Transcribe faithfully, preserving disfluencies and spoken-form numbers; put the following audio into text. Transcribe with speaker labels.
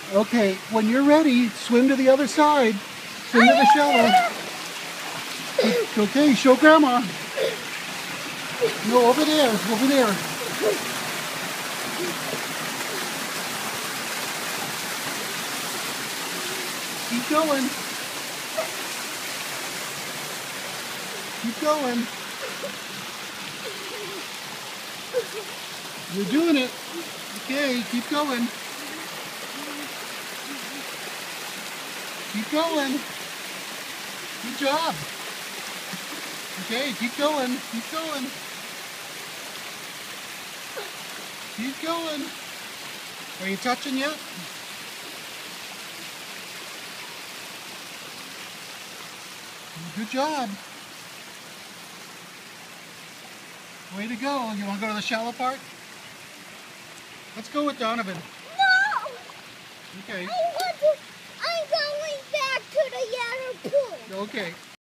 Speaker 1: Okay, when you're ready, swim to the other side. Swim to the shallow. Okay, show Grandma. No, over there, over there. Keep going. Keep going. You're doing it. Okay, keep going. Keep going. Good job. Okay, keep going. Keep going. Keep going. Are you touching yet? Good job. Way to go. You want to go to the shallow part? Let's go with Donovan.
Speaker 2: No!
Speaker 1: Okay.
Speaker 2: I want to, I'm going back to the yellow pool.
Speaker 1: Okay.